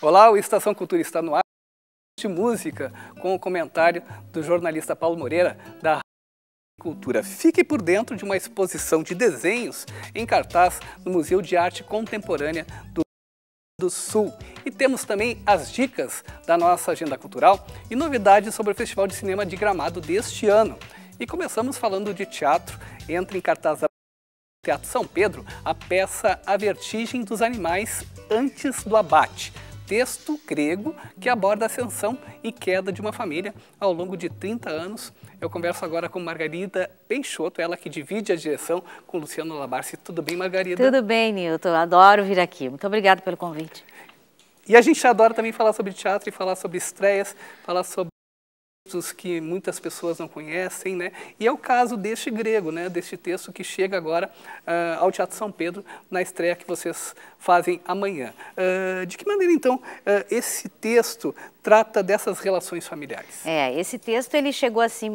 Olá, o Estação Cultura está no ar de música com o comentário do jornalista Paulo Moreira da Rádio Cultura. Fique por dentro de uma exposição de desenhos em cartaz no Museu de Arte Contemporânea do Sul. E temos também as dicas da nossa agenda cultural e novidades sobre o Festival de Cinema de Gramado deste ano. E começamos falando de teatro. Entra em cartaz do Teatro São Pedro a peça A Vertigem dos Animais Antes do Abate. Texto grego que aborda a ascensão e queda de uma família ao longo de 30 anos. Eu converso agora com Margarida Peixoto, ela que divide a direção com Luciano Labarce. Tudo bem, Margarida? Tudo bem, Nilton. Adoro vir aqui. Muito obrigada pelo convite. E a gente adora também falar sobre teatro e falar sobre estreias, falar sobre que muitas pessoas não conhecem, né? E é o caso deste grego, né? Deste texto que chega agora ao Teatro São Pedro na estreia que vocês fazem amanhã. De que maneira, então, esse texto trata dessas relações familiares? Esse texto ele chegou assim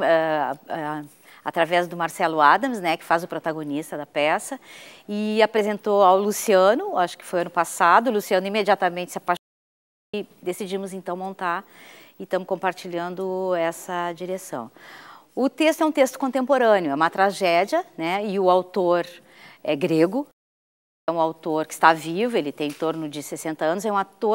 através do Marcelo Adams, né? Que faz o protagonista da peça, e apresentou ao Luciano, acho que foi ano passado. O Luciano imediatamente se apaixonou e decidimos então montar. E estamos compartilhando essa direção. O texto é um texto contemporâneo, é uma tragédia, né? E o autor é grego, é um autor que está vivo, ele tem em torno de 60 anos, é um ator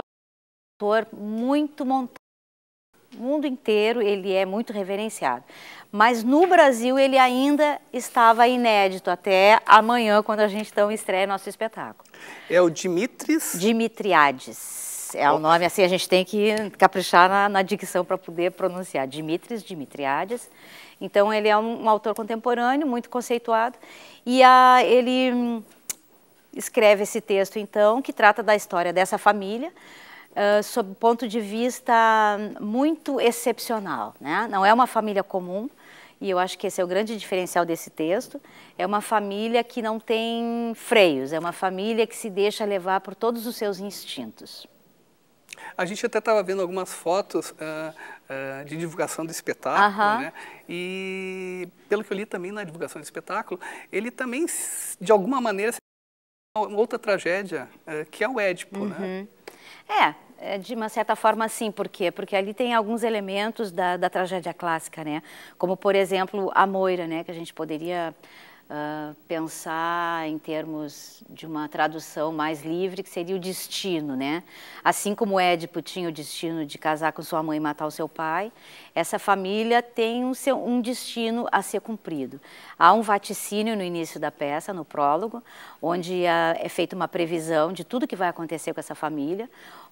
muito montado. No mundo inteiro ele é muito reverenciado. Mas no Brasil ele ainda estava inédito até amanhã, quando a gente então estreia nosso espetáculo. É o Dimitriades. É o nome, assim, a gente tem que caprichar na dicção para poder pronunciar. Dimitriades. Então, ele é um autor contemporâneo, muito conceituado. E ele escreve esse texto, então, que trata da história dessa família, sob o ponto de vista muito excepcional, né? Não é uma família comum, e eu acho que esse é o grande diferencial desse texto. É uma família que não tem freios, é uma família que se deixa levar por todos os seus instintos. A gente até estava vendo algumas fotos de divulgação do espetáculo, né? E pelo que eu li também na divulgação do espetáculo, ele também, de alguma maneira, uma outra tragédia, que é o Édipo, né? De uma certa forma sim, por quê? Porque ali tem alguns elementos da tragédia clássica, né? Como, por exemplo, a Moira, né? Que a gente poderia pensar em termos de uma tradução mais livre, que seria o destino, né? Assim como Édipo tinha o destino de casar com sua mãe e matar o seu pai, essa família tem um destino a ser cumprido. Há um vaticínio no início da peça, no prólogo, onde é feita uma previsão de tudo que vai acontecer com essa família.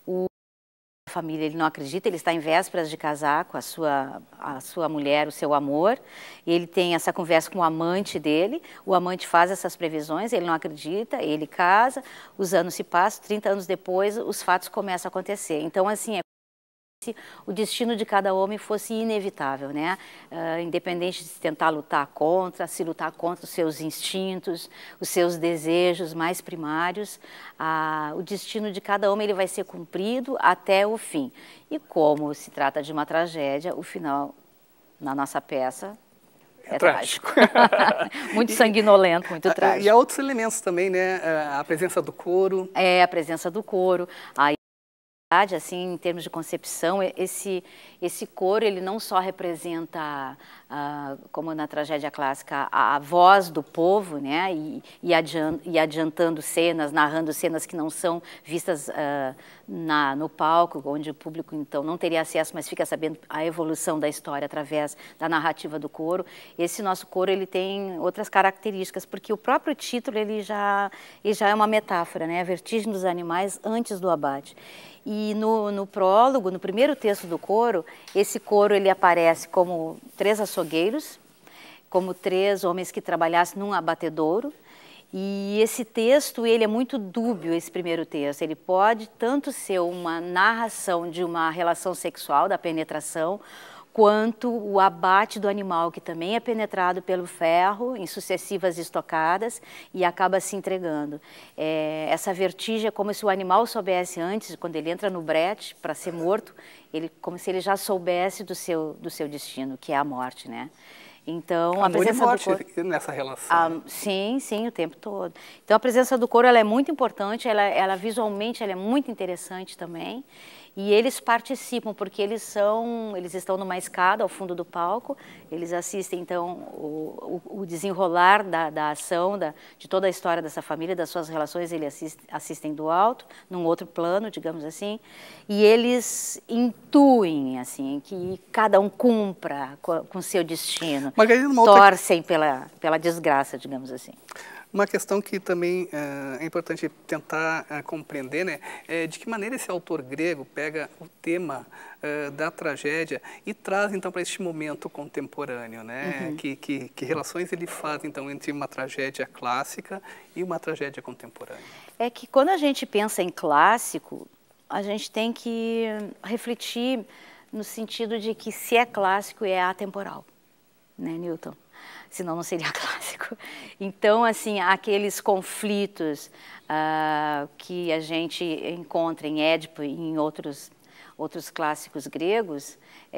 Família, ele não acredita, ele está em vésperas de casar com a sua mulher, o seu amor, e ele tem essa conversa com o amante dele, o amante faz essas previsões, ele não acredita, ele casa, os anos se passam, 30 anos depois os fatos começam a acontecer. Então, assim, se o destino de cada homem fosse inevitável, né? Independente de se tentar lutar contra, se lutar contra os seus instintos, os seus desejos mais primários, o destino de cada homem ele vai ser cumprido até o fim. E como se trata de uma tragédia, o final, na nossa peça, é trágico. Muito sanguinolento, muito trágico. E há outros elementos também, né? A presença do coro. A presença do coro. Assim, em termos de concepção, esse coro ele não só representa, como na tragédia clássica, a voz do povo, né, e adiantando cenas, narrando cenas que não são vistas no palco, onde o público então não teria acesso, mas fica sabendo a evolução da história através da narrativa do coro. Esse nosso coro ele tem outras características, porque o próprio título ele já é uma metáfora, né, a vertigem dos animais antes do abate. E no prólogo, no primeiro texto do coro, esse coro ele aparece como 3 açougueiros, como 3 homens que trabalhassem num abatedouro. E esse texto ele é muito dúbio, esse primeiro texto. Ele pode tanto ser uma narração de uma relação sexual, da penetração, quanto o abate do animal, que também é penetrado pelo ferro em sucessivas estocadas e acaba se entregando. Essa vertigem é como se o animal soubesse antes, quando ele entra no brete para ser morto, como se ele já soubesse do seu destino, que é a morte, né? Então, a Amor e presença morte do coro... nessa relação. Sim, sim, o tempo todo. Então, a presença do coro ela é muito importante, ela visualmente ela é muito interessante também. E eles participam, porque eles estão numa escada ao fundo do palco, eles assistem, então, o desenrolar da ação, de toda a história dessa família, das suas relações, eles assistem do alto, num outro plano, digamos assim, e eles intuem, assim, que cada um cumpra com seu destino, torcem pela desgraça, digamos assim. Uma questão que também é importante tentar compreender, né, é de que maneira esse autor grego pega o tema da tragédia e traz então para este momento contemporâneo, né? Uhum. Que relações ele faz então entre uma tragédia clássica e uma tragédia contemporânea? É que quando a gente pensa em clássico, a gente tem que refletir no sentido de que se é clássico é atemporal, né, Newton? Senão não seria clássico. Então, assim, aqueles conflitos que a gente encontra em Édipo e em outros clássicos gregos,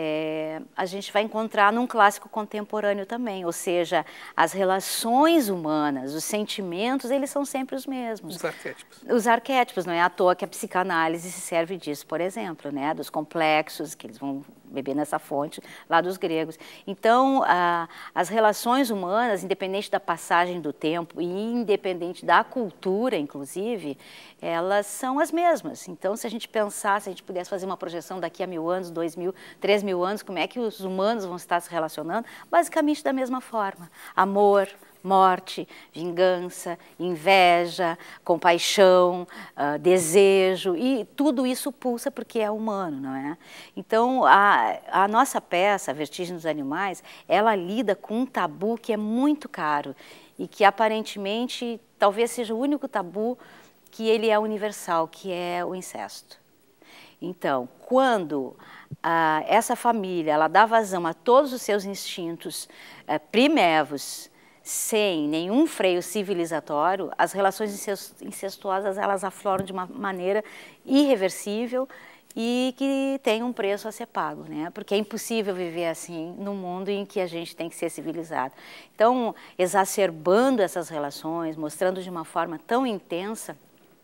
a gente vai encontrar num clássico contemporâneo também, ou seja, as relações humanas, os sentimentos, eles são sempre os mesmos. Os arquétipos. Os arquétipos, não é à toa que a psicanálise se serve disso, por exemplo, né, dos complexos, que eles vão beber nessa fonte lá dos gregos. Então, as relações humanas, independente da passagem do tempo e independente da cultura, inclusive, elas são as mesmas. Então, se a gente pensar, se a gente pudesse fazer uma projeção daqui a 1000 anos, 2000, 3000 anos, como é que os humanos vão estar se relacionando? Basicamente da mesma forma. Amor, morte, vingança, inveja, compaixão, desejo, e tudo isso pulsa porque é humano, não é? Então, a nossa peça, A Vertigem dos Animais, ela lida com um tabu que é muito caro e que aparentemente talvez seja o único tabu que ele é universal, que é o incesto. Então, quando essa família ela dá vazão a todos os seus instintos primevos, sem nenhum freio civilizatório, as relações incestuosas elas afloram de uma maneira irreversível e que tem um preço a ser pago, né? Porque é impossível viver assim num mundo em que a gente tem que ser civilizado. Então, exacerbando essas relações, mostrando de uma forma tão intensa,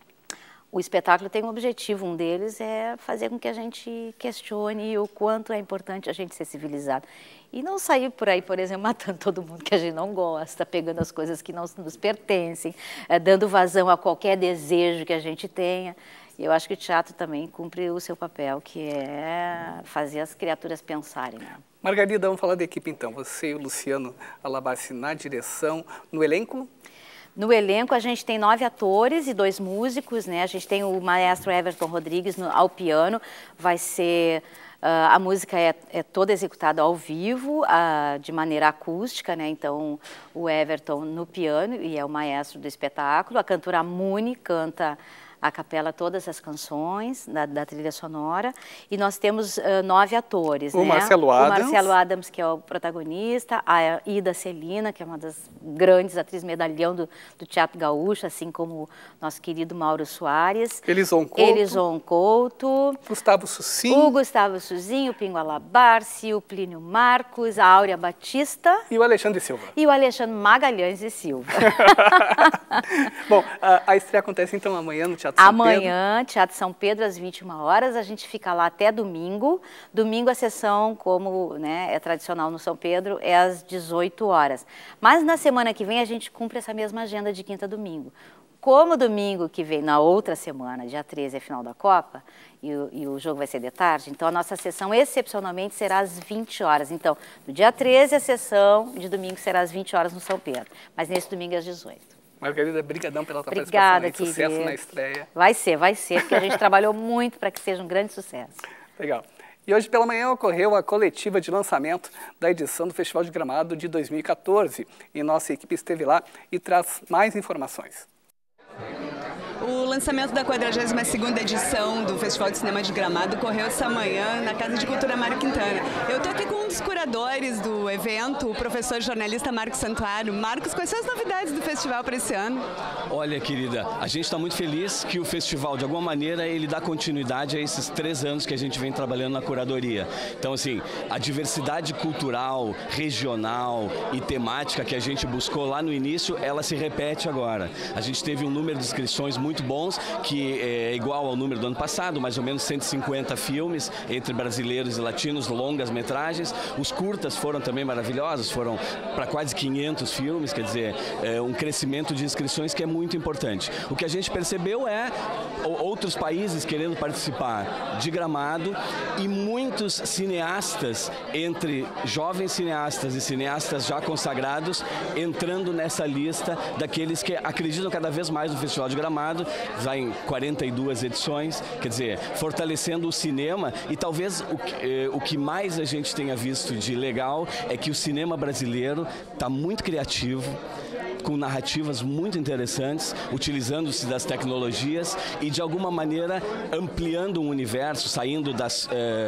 o espetáculo tem um objetivo, um deles é fazer com que a gente questione o quanto é importante a gente ser civilizado. E não sair por aí, por exemplo, matando todo mundo que a gente não gosta, pegando as coisas que não nos pertencem, dando vazão a qualquer desejo que a gente tenha. E eu acho que o teatro também cumpre o seu papel, que é fazer as criaturas pensarem, né? Margarida, vamos falar da equipe então. Você e o Luciano Alabassi na direção, no elenco? No elenco, a gente tem 9 atores e 2 músicos, né? A gente tem o maestro Everton Rodrigues ao piano, vai ser... a música é toda executada ao vivo, de maneira acústica, né? Então, o Everton no piano, e é o maestro do espetáculo. A cantora Muni canta a capela todas as canções da trilha sonora, e nós temos 9 atores. O Marcelo Adams. O Marcelo Adams, que é o protagonista, a Ida Celina, que é uma das grandes atrizes medalhão do Teatro Gaúcho, assim como o nosso querido Mauro Soares. Elison Couto. Gustavo Sussim. O Gustavo Sussim, o Pingo Alabarce, o Plínio Marcos, a Áurea Batista. E o Alexandre Silva. E o Alexandre Magalhães e Silva. Bom, a estreia acontece então amanhã no Teatro São Pedro. Amanhã, Teatro São Pedro, às 21 horas, a gente fica lá até domingo. Domingo a sessão, como né, é tradicional no São Pedro, é às 18 horas. Mas na semana que vem a gente cumpre essa mesma agenda de quinta a domingo. Como domingo que vem, na outra semana, dia 13, é final da Copa, e o jogo vai ser de tarde, então a nossa sessão excepcionalmente será às 20 horas. Então, no dia 13 a sessão, de domingo será às 20 horas no São Pedro, mas nesse domingo é às 18. Margarida, brigadão pela tua participação aí, sucesso na estreia. Vai ser, porque a gente trabalhou muito para que seja um grande sucesso. Legal. E hoje pela manhã ocorreu a coletiva de lançamento da edição do Festival de Gramado de 2014. E nossa equipe esteve lá e traz mais informações. O lançamento da 42ª edição do Festival de Cinema de Gramado ocorreu essa manhã na Casa de Cultura Mário Quintana. Eu estou aqui com um dos curadores do evento, o professor e jornalista Marcos Santuário. Marcos, quais são as novidades do festival para esse ano? Olha, querida, a gente está muito feliz que o festival, de alguma maneira, ele dá continuidade a esses 3 anos que a gente vem trabalhando na curadoria. Então, assim, a diversidade cultural, regional e temática que a gente buscou lá no início, ela se repete agora. A gente teve um número de inscrições muito bons, que é igual ao número do ano passado, mais ou menos 150 filmes, entre brasileiros e latinos, longas metragens. Os curtas foram também maravilhosos, foram para quase 500 filmes, quer dizer, um crescimento de inscrições que é muito importante. O que a gente percebeu é outros países querendo participar de Gramado e muitos cineastas, entre jovens cineastas e cineastas já consagrados, entrando nessa lista daqueles que acreditam cada vez mais no Festival de Gramado, já em 42 edições, quer dizer, fortalecendo o cinema. E talvez o que mais a gente tenha visto de legal é que o cinema brasileiro está muito criativo, com narrativas muito interessantes, utilizando-se das tecnologias e, de alguma maneira, ampliando o universo, saindo das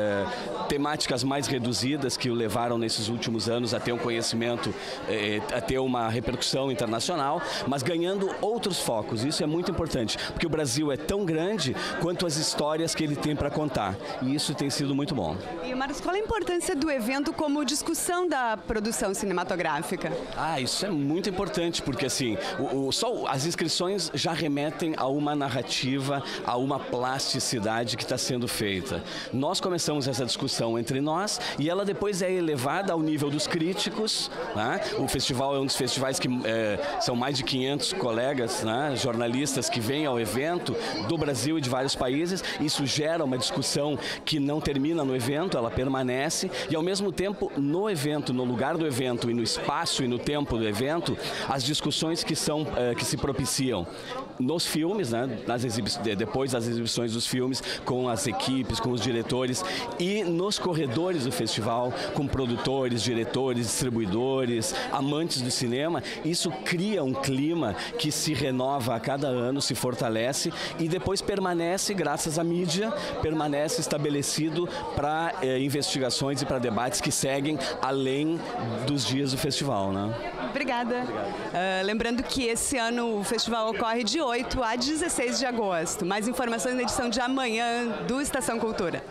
temáticas mais reduzidas que o levaram nesses últimos anos a ter um conhecimento, a ter uma repercussão internacional, mas ganhando outros focos. Isso é muito importante, porque o Brasil é tão grande quanto as histórias que ele tem para contar, e isso tem sido muito bom. E, Marcos, qual a importância do evento como discussão da produção cinematográfica? Isso é muito importante, porque assim, só as inscrições já remetem a uma narrativa, a uma plasticidade que está sendo feita. Nós começamos essa discussão entre nós e ela depois é elevada ao nível dos críticos, né? O festival é um dos festivais que são mais de 500 colegas, né, jornalistas que vêm ao evento do Brasil e de vários países. Isso gera uma discussão que não termina no evento, ela permanece, e ao mesmo tempo no evento, no lugar do evento e no espaço e no tempo do evento, as discussões que se propiciam nos filmes, né, depois das exibições dos filmes, com as equipes, com os diretores, e nos corredores do festival, com produtores, diretores, distribuidores, amantes do cinema. Isso cria um clima que se renova a cada ano, se fortalece e depois permanece, graças à mídia, permanece estabelecido para investigações e para debates que seguem além dos dias do festival, né? Obrigada. Lembrando que esse ano o festival ocorre de 8 a 16 de agosto. Mais informações na edição de amanhã do Estação Cultura.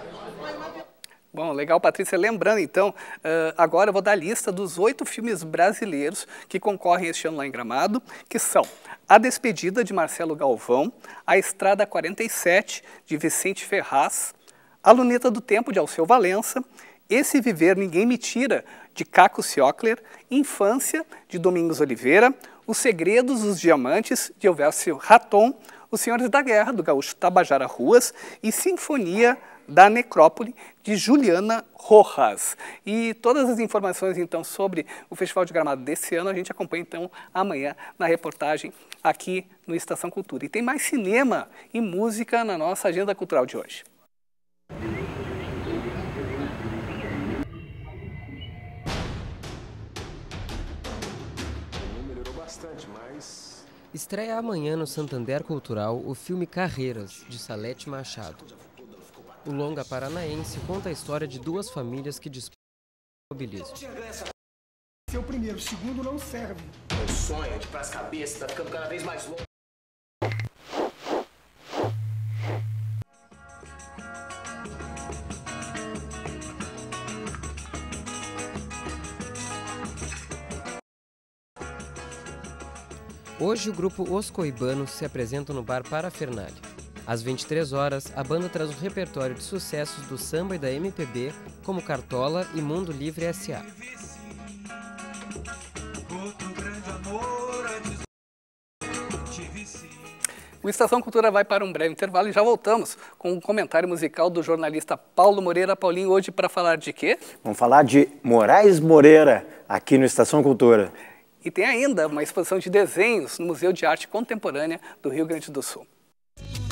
Bom, legal, Patrícia. Lembrando, então, agora eu vou dar a lista dos 8 filmes brasileiros que concorrem este ano lá em Gramado, que são A Despedida, de Marcelo Galvão, A Estrada 47, de Vicente Ferraz, A Luneta do Tempo, de Alceu Valença, Esse Viver Ninguém Me Tira, de Caco Ciocler, Infância, de Domingos Oliveira, Os Segredos dos Diamantes, de Elvésio Raton, Os Senhores da Guerra, do gaúcho Tabajara Ruas, e Sinfonia da Necrópole, de Juliana Rojas. E todas as informações, então, sobre o Festival de Gramado desse ano, a gente acompanha, então, amanhã na reportagem aqui no Estação Cultura. E tem mais cinema e música na nossa agenda cultural de hoje. Estreia amanhã no Santander Cultural o filme Carreiras, de Salete Machado. O longa paranaense conta a história de 2 famílias que disputam o automobilismo. Ser o primeiro, o segundo não serve. O sonho de pras cabeças tá ficando cada vez mais longo. Hoje o grupo Os Coibanos se apresenta no bar Parafernália. Às 23 horas, a banda traz o repertório de sucessos do samba e da MPB, como Cartola e Mundo Livre S.A. O Estação Cultura vai para um breve intervalo e já voltamos com um comentário musical do jornalista Paulo Moreira. Paulinho, hoje para falar de quê? Vamos falar de Moraes Moreira, aqui no Estação Cultura. E tem ainda uma exposição de desenhos no Museu de Arte Contemporânea do Rio Grande do Sul.